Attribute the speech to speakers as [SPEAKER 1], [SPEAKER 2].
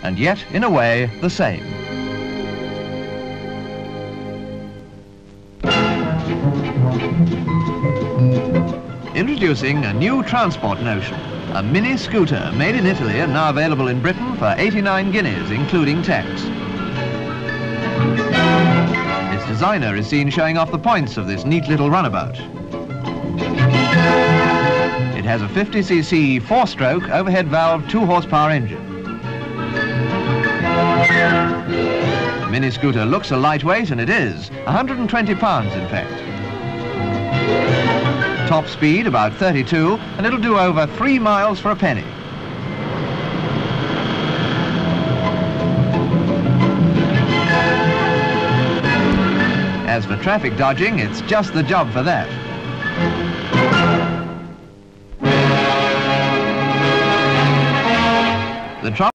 [SPEAKER 1] and yet, in a way, the same. Introducing a new transport notion, a mini scooter made in Italy and now available in Britain for 89 guineas, including tax. Its designer is seen showing off the points of this neat little runabout. It has a 50cc 4-stroke overhead valve 2-horsepower engine. The mini scooter looks a lightweight, and it is, 120 pounds in fact. Top speed about 32, and it'll do over 3 miles for a penny. As for traffic dodging, it's just the job for that. The